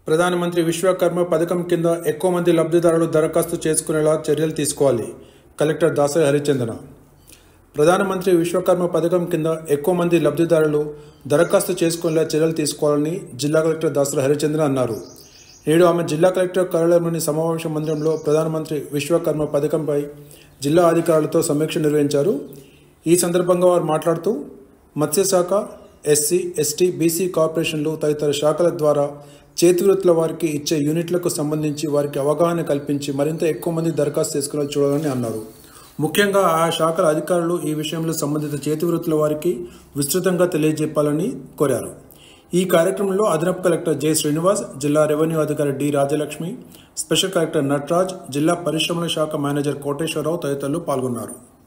ప్రధానమంత్రి విశ్వకర్మ పథకం కింద ఎక్కువ మంది లబ్ధిదారులు దరఖాస్తు చేసుకునేలా చర్యలు తీసుకోవాలి. కలెక్టర్ దాసరి హరిచందన. ప్రధానమంత్రి విశ్వకర్మ పథకం కింద ఎక్కువ మంది లబ్ధిదారులు దరఖాస్తు చేసుకునేలా చర్యలు తీసుకోవాలని జిల్లా కలెక్టర్ దాసరి హరిచందన అన్నారు. నేడు ఆమె జిల్లా కలెక్టర్ కార్యాలయంలోని సమావేశ మందిరంలో ప్రధానమంత్రి విశ్వకర్మ పథకంపై జిల్లా అధికారులతో సమీక్ష నిర్వహించారు. ఈ సందర్భంగా వారు మాట్లాడుతూ మత్స్యశాఖ, ఎస్సీ, ఎస్టీ, బీసీ కార్పొరేషన్లు తదితర శాఖల ద్వారా చేతివృత్తుల వారికి ఇచ్చే యూనిట్లకు సంబంధించి వారికి అవగాహన కల్పించి మరింత ఎక్కువ మంది దరఖాస్తు చేసుకునేలా చూడాలని అన్నారు. ముఖ్యంగా ఆ శాఖల అధికారులు ఈ విషయంలో సంబంధిత చేతివృత్తుల వారికి విస్తృతంగా తెలియజెప్పాలని కోరారు. ఈ కార్యక్రమంలో అదనపు కలెక్టర్ జె శ్రీనివాస్, జిల్లా రెవెన్యూ అధికారి D Rajalakshmi, special collector Nataraj, జిల్లా పరిశ్రమల శాఖ మేనేజర్ కోటేశ్వరరావు తదితరులు పాల్గొన్నారు.